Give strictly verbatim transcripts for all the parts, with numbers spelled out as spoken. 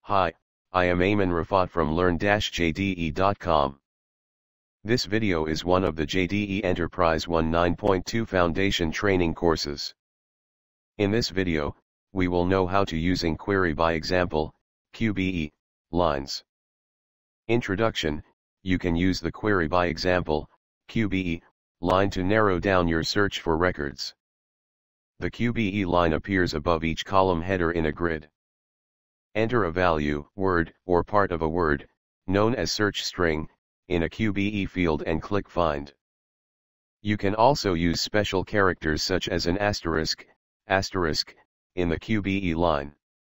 Hi, I am Ayman Rafat from learn dash J D E dot com. This video is one of the J D E EnterpriseOne nine point two Foundation Training courses. In this video, we will know how to using query by example, Q B E, lines. Introduction, you can use the query by example, Q B E, line to narrow down your search for records. The Q B E line appears above each column header in a grid. Enter a value, word, or part of a word, known as search string, in a Q B E field and click Find. You can also use special characters such as an asterisk, asterisk, in the Q B E line.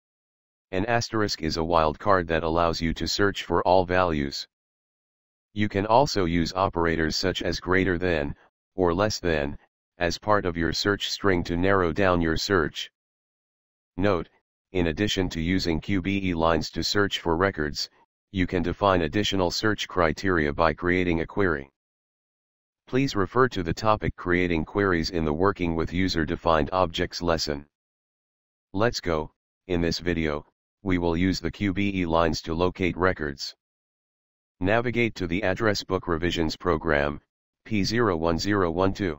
An asterisk is a wildcard that allows you to search for all values. You can also use operators such as greater than, or less than, as part of your search string to narrow down your search. Note, in addition to using Q B E lines to search for records, you can define additional search criteria by creating a query. Please refer to the topic Creating Queries in the Working with User-Defined Objects lesson. Let's go. In this video, we will use the Q B E lines to locate records. Navigate to the Address Book Revisions program, P zero one zero one two.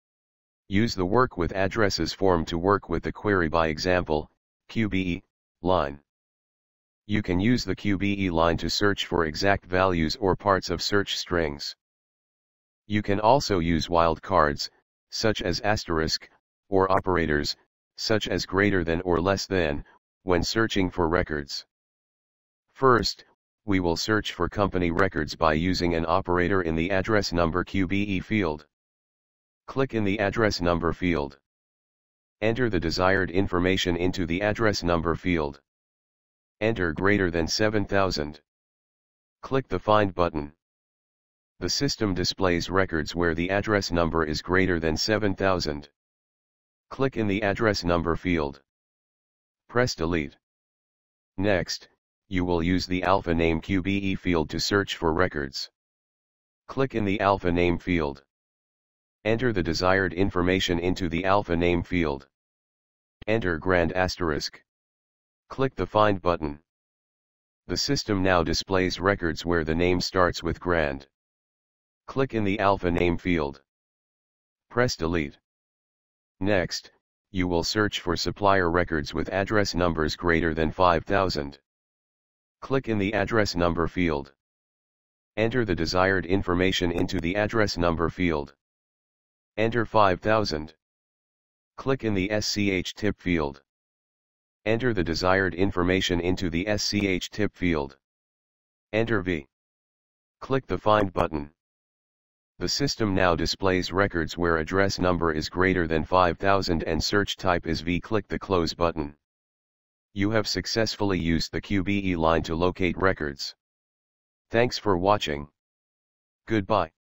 Use the Work with Addresses form to work with the query by example, Q B E, line. You can use the Q B E line to search for exact values or parts of search strings. You can also use wildcards, such as asterisk, or operators, such as greater than or less than, when searching for records. First, we will search for company records by using an operator in the address number Q B E field. Click in the address number field. Enter the desired information into the address number field. Enter greater than seven thousand. Click the Find button. The system displays records where the address number is greater than seven thousand. Click in the address number field. Press Delete. Next, you will use the alpha name Q B E field to search for records. Click in the alpha name field. Enter the desired information into the alpha name field. Enter grand asterisk. Click the Find button. The system now displays records where the name starts with grand. Click in the alpha name field. Press Delete. Next, you will search for supplier records with address numbers greater than five thousand. Click in the address number field. Enter the desired information into the address number field. Enter five thousand. Click in the S C H tip field. Enter the desired information into the S C H tip field. Enter V. Click the Find button. The system now displays records where address number is greater than five thousand and search type is V. Click the Close button. You have successfully used the Q B E line to locate records. Thanks for watching. Goodbye.